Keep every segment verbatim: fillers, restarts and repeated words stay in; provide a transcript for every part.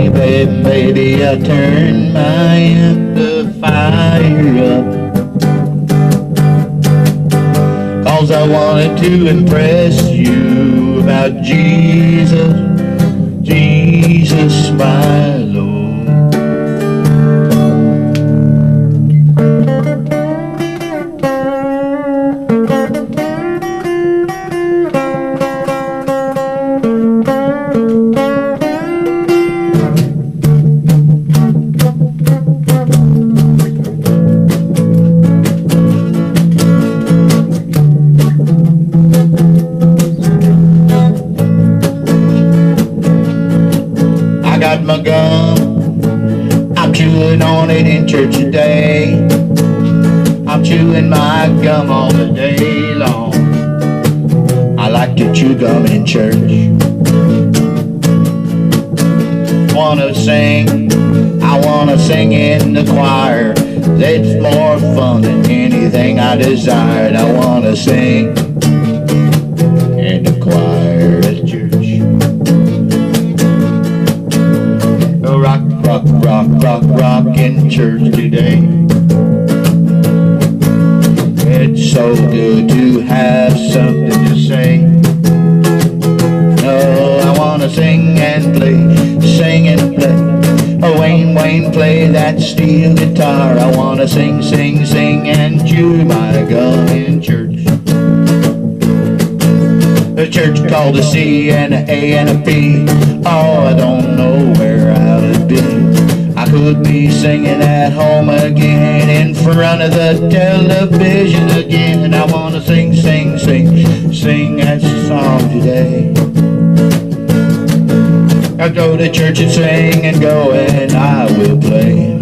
baby, baby, I turned my amplifier up, 'cause I wanted to impress you about Jesus, Jesus my Lord. Got my gum, I'm chewing on it in church today. I'm chewing my gum all the day long. I like to chew gum in church. Wanna sing, I wanna sing in the choir. It's more fun than anything I desired. I wanna sing in the choir at church. Rock, rock, rock, rock, rock in church today. It's so good to have something to say. Oh, I wanna sing and play, sing and play. Oh, Wayne, Wayne, play that steel guitar. I wanna sing, sing, sing and chew my gum in church. A church called a C and a A and a P. Oh, I don't know where I'll be. I could be singing at home again, in front of the television again. I wanna sing, sing, sing, sing that song today. I go to church and sing and go and I will play.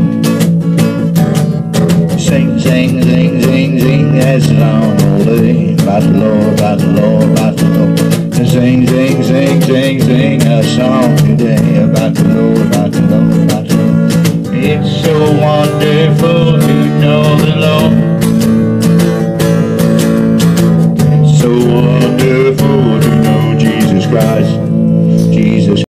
Sing, sing, sing, sing, sing that song all day. About the Lord, about the Lord, about the Lord. Sing, sing, sing, sing, sing a song today. About the Lord, about the Lord, about the Lord. It's so wonderful to know the Lord.